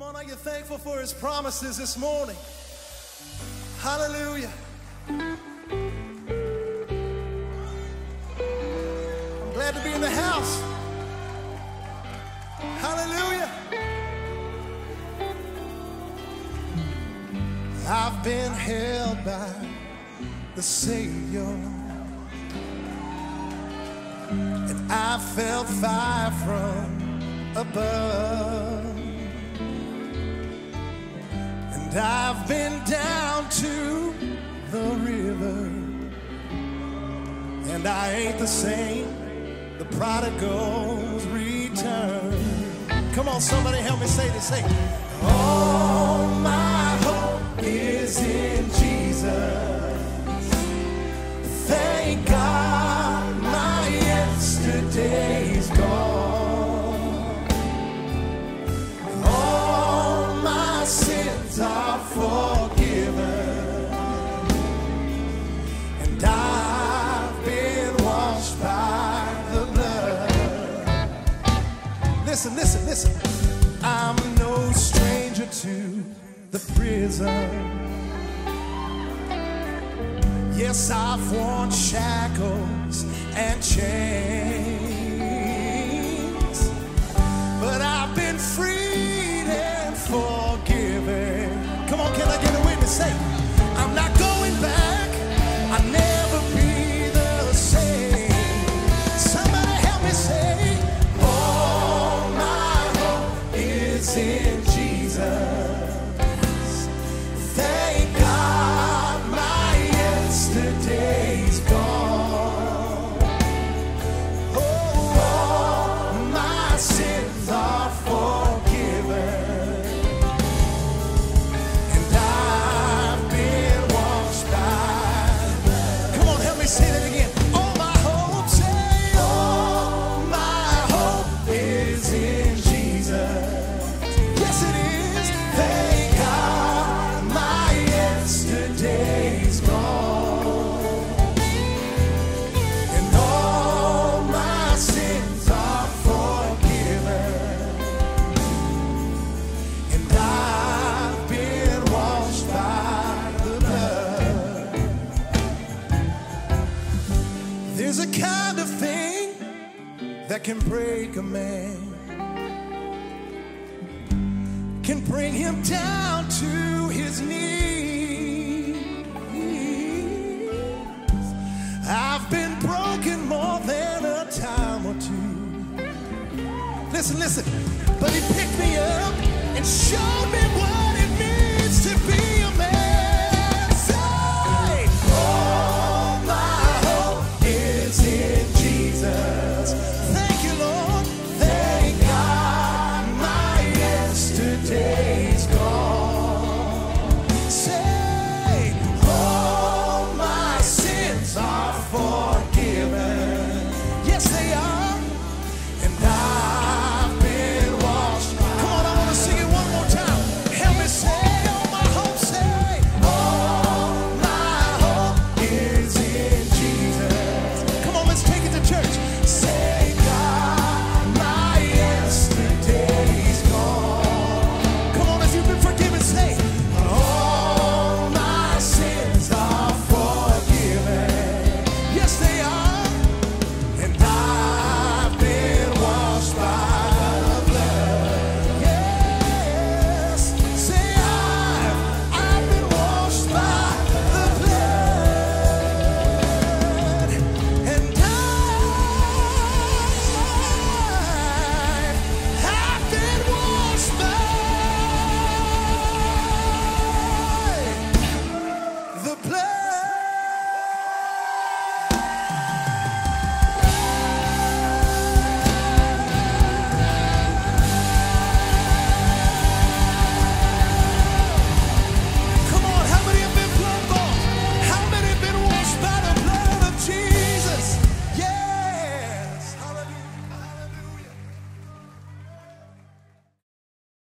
Come on, are you thankful for his promises this morning? Hallelujah. I'm glad to be in the house. Hallelujah. I've been held by the Savior, and I felt fire from above. And I've been down to the river, and I ain't the same. The prodigal's return. Come on, somebody help me say this. Say, all my hope is in Jesus. Thank God my yesterday's gone. All my sins are forgiven, and I've been washed by the blood. Listen, listen, listen. I'm no stranger to the prison. Yes, I've worn shackles and chains, but I've been freed and forgiven. Come on, can I get a witness? Say, I'm not going back. I'll never be the same. Somebody help me say, all my hope is in Jesus. Thank God my yesterday's gone. Oh, all my sins are forgiven, and I've been washed by the blood. Come on, help me say that again. All my hope, say, all my hope is in Jesus. Yes, it is. Thank God my yesterday's gone, and all my sins are forgiven, and I've been washed by the blood. There's a kind of thing that can break a man, can bring him down to his knees. I've been broken more than a time or two. Listen, listen. But he picked me up and showed